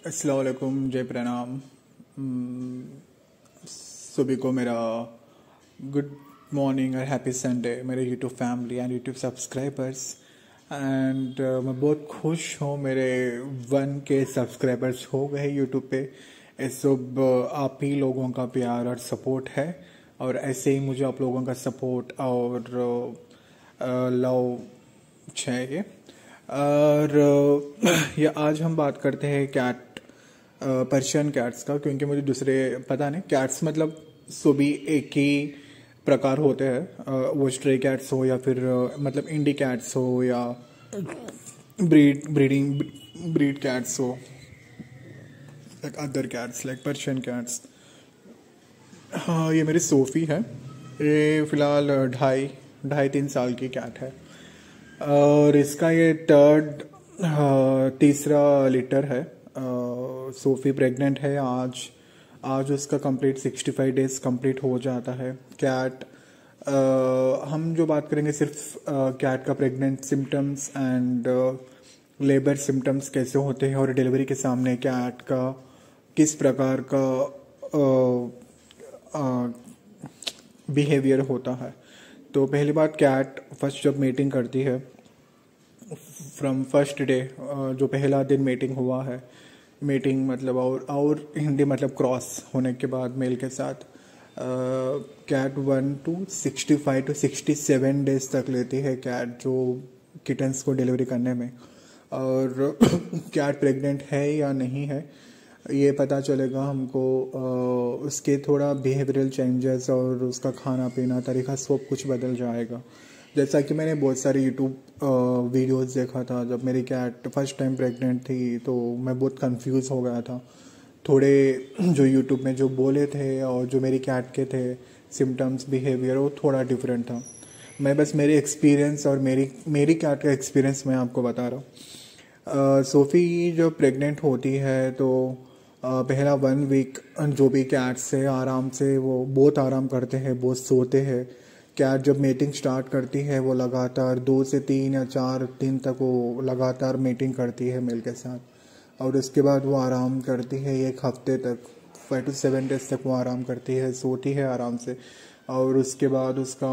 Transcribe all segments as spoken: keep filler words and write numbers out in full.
अस्सलाम वालेकुम, जय प्रणाम। हम्म, सभी को मेरा गुड मॉर्निंग और हैप्पी संडे, मेरे YouTube family and YouTube subscribers. And मैं बहुत खुश हूँ, मेरे वन के सब्सक्राइबर्स हो गए यूट्यूब पे। ये सब आप ही लोगों का प्यार और सपोर्ट है, और ऐसे ही मुझे आप लोगों का सपोर्ट और लव चाहिए। और ये आज हम बात करते हैं कैट, पर्शियन कैट्स का, क्योंकि मुझे दूसरे पता नहीं। कैट्स मतलब सभी एक ही प्रकार होते हैं, वो स्ट्रे कैट्स हो या फिर मतलब इंडी कैट्स हो या ब्रीड ब्रीडिंग ब्रीड कैट्स हो, like other cats like Persian cats. हाँ, ये मेरी सोफ़ी है। ये फ़िलहाल ढाई ढाई तीन साल की कैट है, और इसका ये थर्ड तीसरा लीटर है। सोफ़ी प्रेग्नेंट है। आज आज उसका complete sixty five days complete हो जाता है। कैट uh, हम जो बात करेंगे सिर्फ कैट का pregnant symptoms and labour symptoms कैसे होते हैं, और डिलीवरी के सामने कैट का किस प्रकार का बिहेवियर uh, uh, होता है। तो पहली बात, कैट फर्स्ट जब मीटिंग करती है, फ्रॉम फर्स्ट डे, जो पहला दिन मीटिंग हुआ है, मीटिंग मतलब और और हिंदी मतलब क्रॉस होने के बाद मेल के साथ, cat one two sixty five to sixty seven days तक लेती है कैट जो किटन्स को डिलीवरी करने में। और कैट प्रेग्नेंट है या नहीं है ये पता चलेगा हमको uh, उसके थोड़ा बिहेवियरल चेंजेस और उसका खाना पीना तरीका सब कुछ बदल जाएगा। जैसा कि मैंने बहुत सारे यूट्यूब वीडियोस देखा था, जब मेरी कैट फर्स्ट टाइम प्रेग्नेंट थी तो मैं बहुत कंफ्यूज हो गया था। थोड़े जो यूट्यूब में जो बोले थे और जो मेरी कैट के थे सिम्टम्स बिहेवियर, वो थोड़ा डिफरेंट था। मैं बस मेरे एक्सपीरियंस और मेरी मेरी कैट का एक्सपीरियंस मैं आपको बता रहा हूँ। सोफ़ी जब प्रेग्नेंट होती है तो uh, पहला वन वीक जो भी कैट से आराम से वो बहुत आराम करते हैं, बहुत सोते हैं। कैट जब मीटिंग स्टार्ट करती है वो लगातार दो से तीन या चार दिन तक वो लगातार मीटिंग करती है मेल के साथ, और उसके बाद वो आराम करती है एक हफ्ते तक, फाइव टू सेवन डेज तक वो आराम करती है, सोती है आराम से। और उसके बाद उसका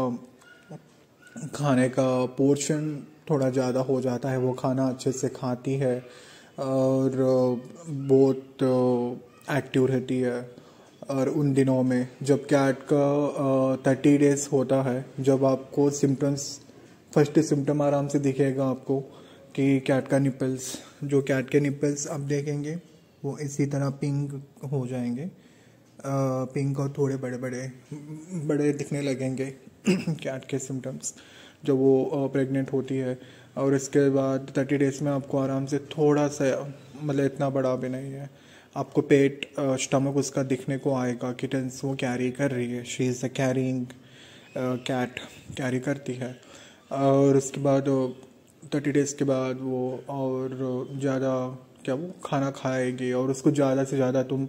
खाने का पोर्शन थोड़ा ज़्यादा हो जाता है, वो खाना अच्छे से खाती है और बहुत एक्टिव रहती है। और उन दिनों में जब कैट का थर्टी डेज होता है, जब आपको सिम्टम्स, फर्स्ट सिम्टम आराम से दिखेगा आपको कि कैट का निपल्स, जो कैट के निपल्स आप देखेंगे वो इसी तरह पिंक हो जाएंगे, पिंक और थोड़े बड़े बड़े बड़े दिखने लगेंगे कैट के सिम्टम्स जब वो प्रेग्नेंट होती है। और इसके बाद थर्टी डेज में आपको आराम से थोड़ा सा, मतलब इतना बड़ा भी नहीं है, आपको पेट स्टमक उसका दिखने को आएगा। किटन्स वो कैरी कर रही है, she is a carrying cat, carry करती है। और उसके बाद थर्टी डेज़ के बाद वो और ज़्यादा क्या वो खाना खाएगी, और उसको ज़्यादा से ज़्यादा तुम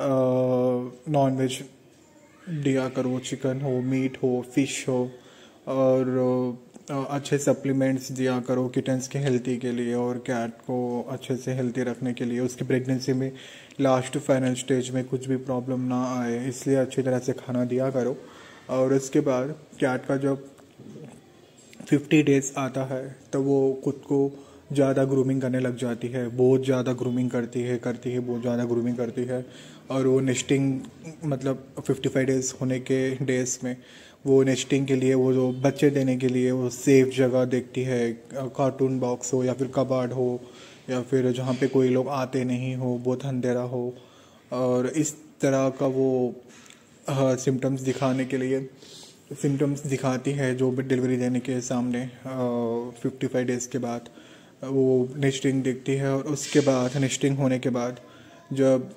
नॉन वेज दिया करो, चिकन हो, मीट हो, फिश हो, और अच्छे सप्लीमेंट्स दिया करो किटन्स के हेल्थी के लिए, और कैट को अच्छे से हेल्थी रखने के लिए, उसकी प्रेगनेंसी में लास्ट फाइनल स्टेज में कुछ भी प्रॉब्लम ना आए, इसलिए अच्छी तरह से खाना दिया करो। और उसके बाद कैट का जब फिफ्टी डेज आता है तो वो खुद को ज़्यादा ग्रूमिंग करने लग जाती है, बहुत ज़्यादा ग्रूमिंग करती है करती है बहुत ज़्यादा ग्रूमिंग करती है। और वो नेस्टिंग, मतलब फिफ्टी फाइव डेज होने के डेज में वो नेस्टिंग के लिए, वो जो बच्चे देने के लिए वो सेफ जगह देखती है, कार्टून बॉक्स हो या फिर कबाड़ हो या फिर जहाँ पे कोई लोग आते नहीं हो, बहुत अंधेरा हो, और इस तरह का वो सिम्टम्स दिखाने के लिए सिम्टम्स दिखाती है जो डिलीवरी देने के सामने फिफ्टी फाइव डेज़ के बाद वो नेस्टिंग देखती है। और उसके बाद नेस्टिंग होने के बाद, जब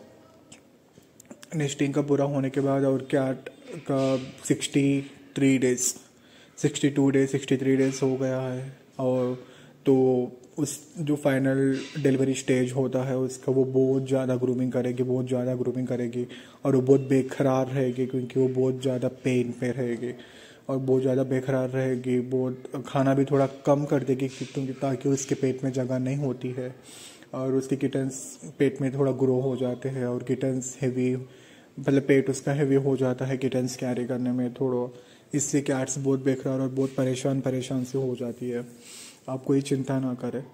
नेस्टिंग का पूरा होने के बाद और कैट का sixty three days sixty two days sixty three days हो गया है, और तो उस जो फाइनल डिलीवरी स्टेज होता है उसका, वो बहुत ज़्यादा ग्रूमिंग करेगी, बहुत ज़्यादा ग्रूमिंग करेगी, और वो बहुत बेकरार रहेगी, क्योंकि वो बहुत ज़्यादा पेन पे रहेगी और बहुत ज़्यादा बेकरार रहेगी। बहुत खाना भी थोड़ा कम कर देगी, क्योंकि ताकि उसके पेट में जगह नहीं होती है। और उसके किटन्स पेट में थोड़ा ग्रो हो जाते हैं और किटन्स हेवी मतलब पेट उसका हेवी हो जाता है किटन्स कैरी करने में थोड़ा, इससे कैट्स बहुत बेकरार और बहुत परेशान परेशान से हो जाती है। आप कोई चिंता ना करें,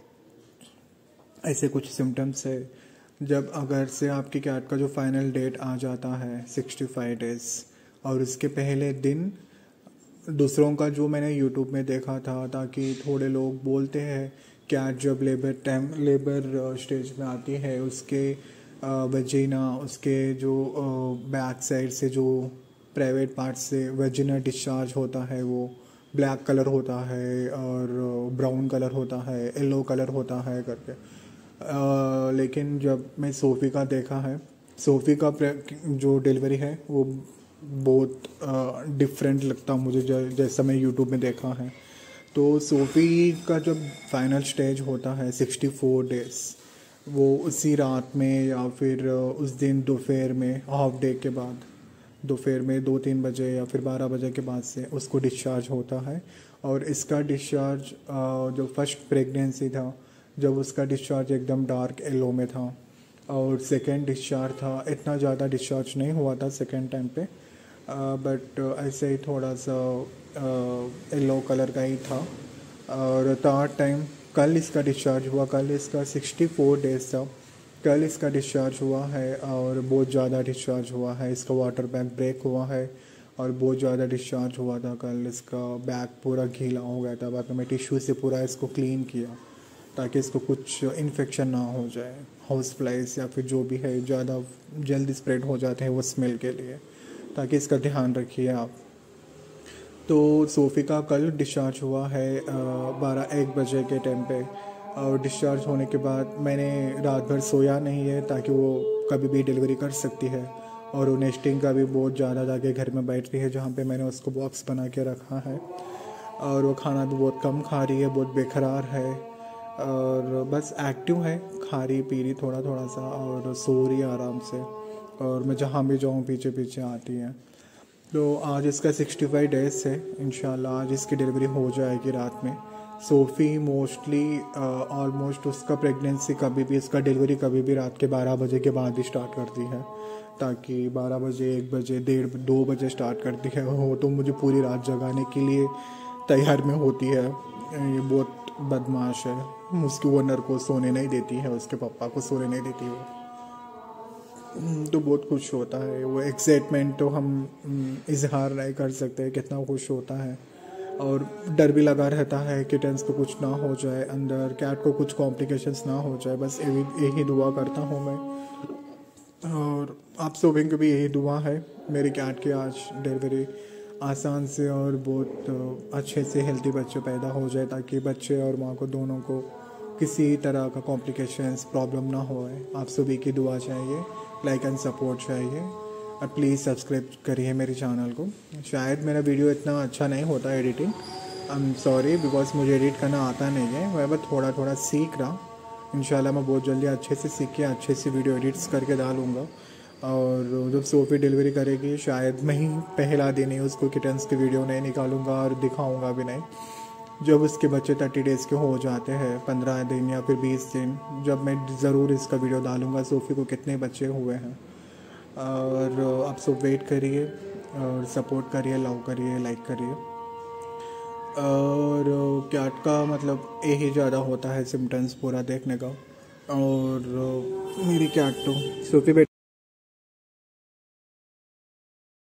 ऐसे कुछ सिम्टम्स है। जब अगर से आपकी कैट का जो फाइनल डेट आ जाता है सिक्सटी फाइव डेज और उसके पहले दिन दूसरों का जो मैंने यूट्यूब में देखा था, ताकि थोड़े लोग बोलते हैं कैट जब लेबर टाइम लेबर स्टेज में आती है उसके वजीना उसके जो बैक साइड से जो प्राइवेट पार्ट से वजीना डिस्चार्ज होता है वो ब्लैक कलर होता है और ब्राउन कलर होता है, येलो कलर होता है करके। आ, लेकिन जब मैं सोफ़ी का देखा है, सोफ़ी का जो डिलीवरी है वो बहुत डिफरेंट लगता मुझे जैसा मैं यूट्यूब में देखा है। तो सोफ़ी का जब फाइनल स्टेज होता है सिक्सटी फोर डेज़, वो उसी रात में या फिर उस दिन दोपहर में हाफ डे के बाद दोपहर में दो तीन बजे या फिर बारह बजे के बाद से उसको डिस्चार्ज होता है। और इसका डिस्चार्ज जो फर्स्ट प्रेगनेंसी था जब उसका डिस्चार्ज एकदम डार्क येलो में था, और सेकेंड डिस्चार्ज था इतना ज़्यादा डिस्चार्ज नहीं हुआ था सेकेंड टाइम पे, बट ऐसे ही थोड़ा सा येलो कलर का ही था। और थर्ड टाइम कल इसका डिस्चार्ज हुआ, कल इसका सिक्सटी फोर डेज़ था, कल इसका डिस्चार्ज हुआ है और बहुत ज़्यादा डिस्चार्ज हुआ है। इसका वाटर बैग ब्रेक हुआ है और बहुत ज़्यादा डिस्चार्ज हुआ था। कल इसका बैग पूरा गीला हो गया था, बाकी मैं टिश्यू से पूरा इसको क्लीन किया ताकि इसको कुछ इन्फेक्शन ना हो जाए, हाउस फ्लाइज या फिर जो भी है ज़्यादा जल्दी स्प्रेड हो जाते हैं वो स्मेल के लिए, ताकि इसका ध्यान रखिए आप। तो सोफ़ी का कल डिस्चार्ज हुआ है बारह एक बजे के टाइम पे, और डिस्चार्ज होने के बाद मैंने रात भर सोया नहीं है ताकि वो कभी भी डिलीवरी कर सकती है। और वो नेस्टिंग का भी बहुत ज़्यादा जाके घर में बैठ रही है जहाँ पे मैंने उसको बॉक्स बना के रखा है, और वो खाना भी बहुत कम खा रही है, बहुत बेकरार है और बस एक्टिव है, खा रही पी रही थोड़ा थोड़ा सा और सो रही आराम से, और मैं जहाँ भी जाऊँ पीछे पीछे आती है। तो आज इसका सिक्सटी फाइव डेज़ है, इंशाल्लाह आज इसकी डिलीवरी हो जाएगी रात में। सोफ़ी मोस्टली ऑलमोस्ट उसका प्रेगनेंसी कभी भी उसका डिलीवरी कभी भी रात के बारह बजे के बाद ही स्टार्ट करती है, ताकि बारह बजे एक बजे डेढ़ दो बजे स्टार्ट करती है वो तो मुझे पूरी रात जगाने के लिए तैयार में होती है। ये बहुत बदमाश है, उसके ओनर को सोने नहीं देती है, उसके पापा को सोने नहीं देती वो, तो बहुत खुश होता है वो। एक्साइटमेंट तो हम इजहार नहीं कर सकते कितना खुश होता है, और डर भी लगा रहता है किटन्स को कुछ ना हो जाए अंदर, कैट को कुछ कॉम्प्लिकेशंस ना हो जाए, बस यही यही दुआ करता हूँ मैं। और आप सभी को भी यही दुआ है मेरी कैट की आज डिलीवरी आसान से और बहुत अच्छे से हेल्दी बच्चे पैदा हो जाए, ताकि बच्चे और माँ को दोनों को किसी तरह का कॉम्प्लिकेशंस प्रॉब्लम ना हो। आप सभी की दुआ चाहिए, लाइक एंड सपोर्ट चाहिए, और प्लीज़ सब्सक्राइब करिए मेरे चैनल को। शायद मेरा वीडियो इतना अच्छा नहीं होता editing, I am sorry because मुझे एडिट करना आता नहीं है, मैं बस थोड़ा थोड़ा सीख रहा। इंशाल्लाह मैं बहुत जल्दी अच्छे से सीख के अच्छे से वीडियो एडिट्स करके डालूँगा। और जब सोफ़ी डिलीवरी करेगी शायद मैं ही पहला दिन ही उसको किटन्स की वीडियो नहीं निकालूंगा और दिखाऊंगा भी नहीं। जब उसके बच्चे थर्टी डेज़ के हो जाते हैं, पंद्रह दिन या फिर बीस दिन, जब मैं ज़रूर इसका वीडियो डालूंगा सोफ़ी को कितने बच्चे हुए हैं। और आप सब वेट करिए और सपोर्ट करिए, लव करिए, लाइक करिए। और कैट का मतलब यही ज़्यादा होता है सिम्टम्स पूरा देखने का। और मेरी कैट तो सोफ़ी